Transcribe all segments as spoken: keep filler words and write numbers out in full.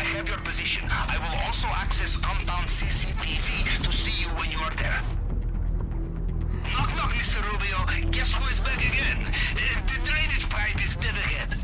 I have your position. I will also access compound C C T V to see you when you are there. Knock knock, Mister Rubio. Guess who is back again? Uh, the drainage pipe is dead ahead.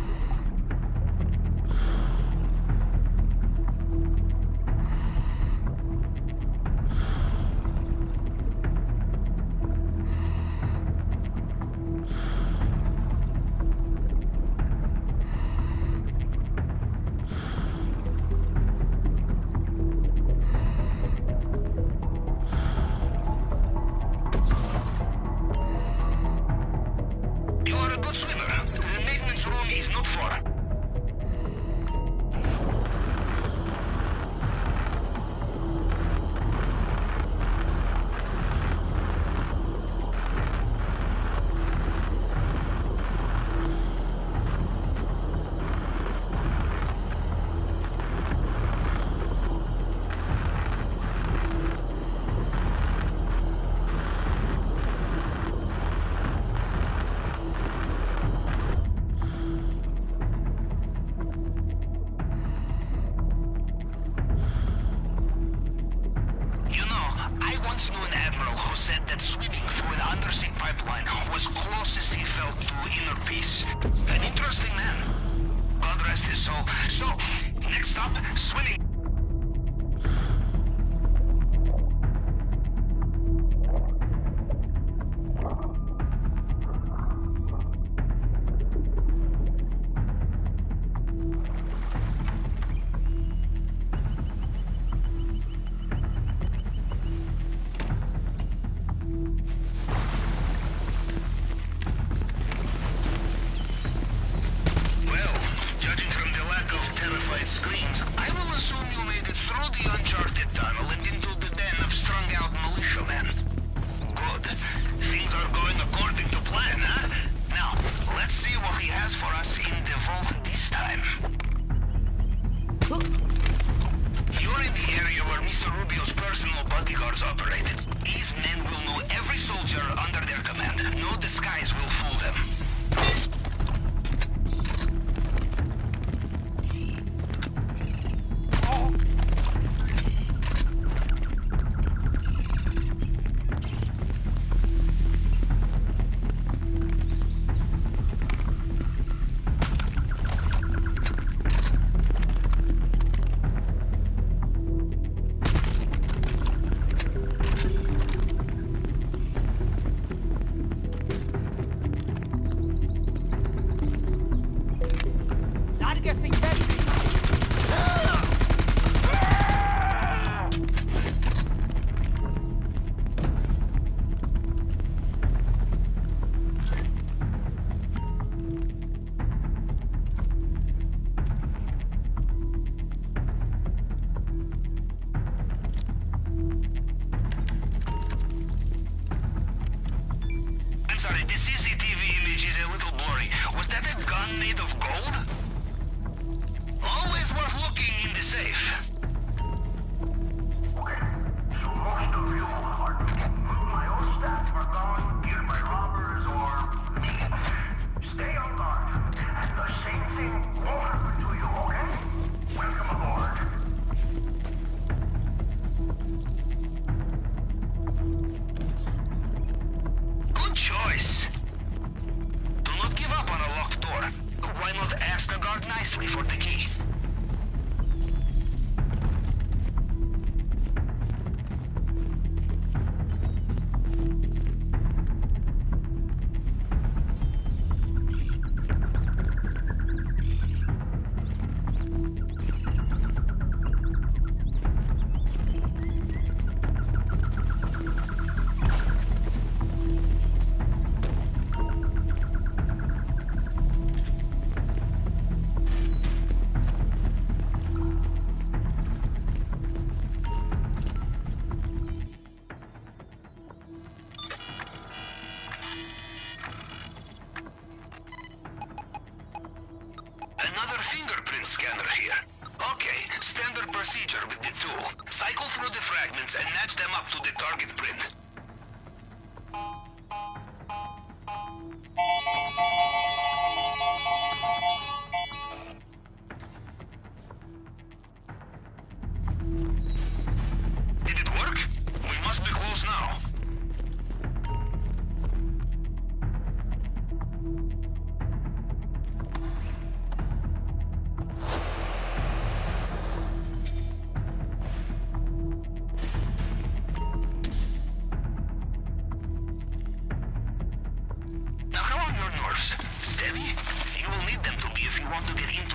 procedure with the tool. Cycle through the fragments and match them up to the target print.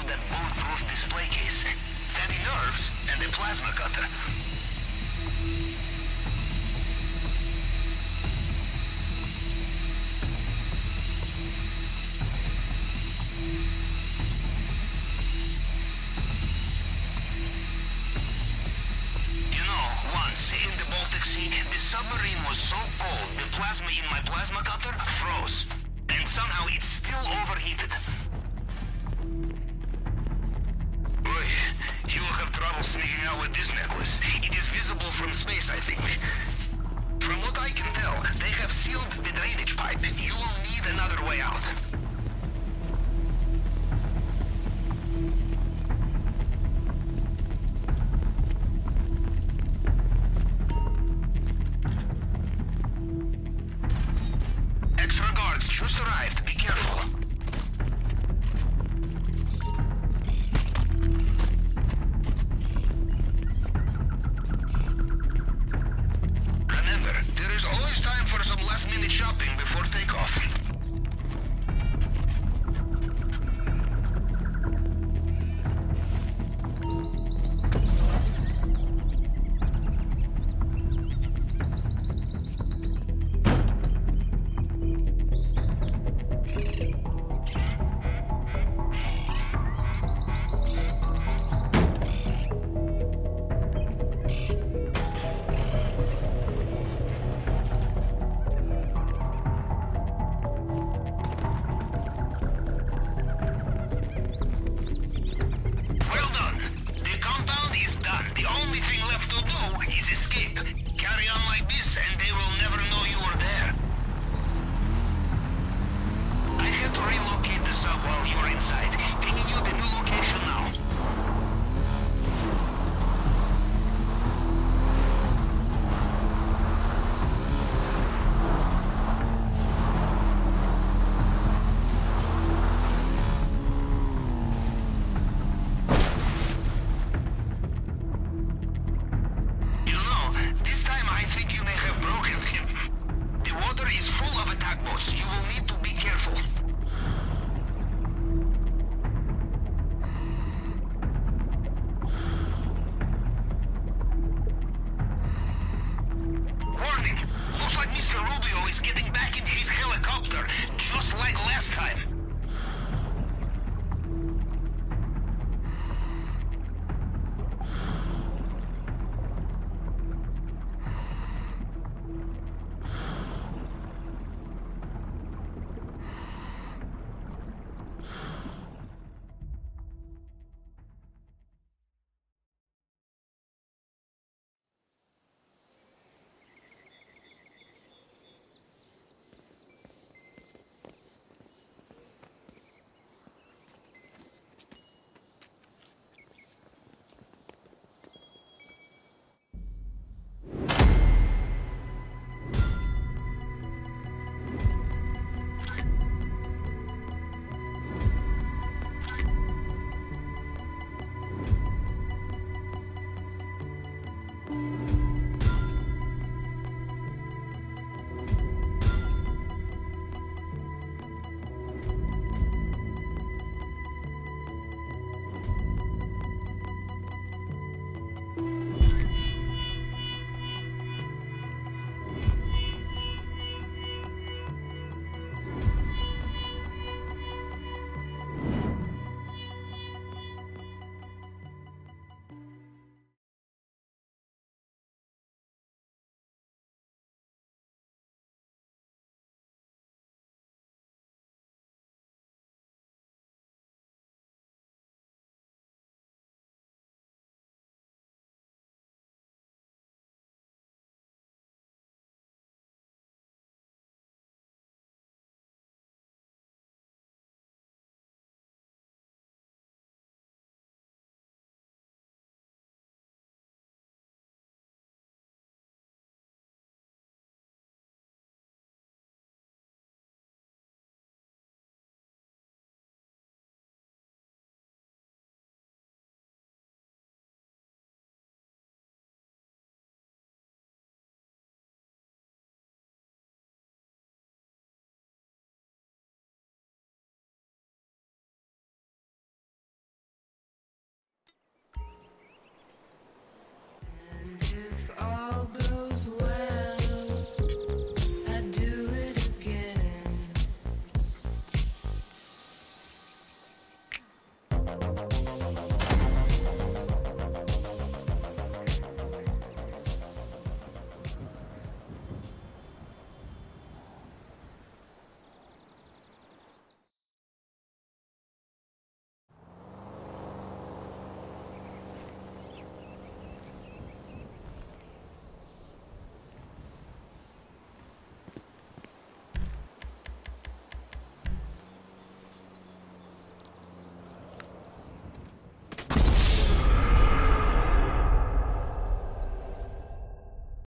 have that bulletproof display case, steady nerves, and a plasma cutter. In the Baltic Sea, the submarine was so cold, the plasma in my plasma cutter froze. And somehow it's still overheated. Boy, you will have trouble sneaking out with this necklace. It is visible from space, I think. From what I can tell, they have sealed the drainage pipe. You will need another way out. Extra guards just arrived. Be careful. Remember, there is always time for some last-minute shopping before takeoff.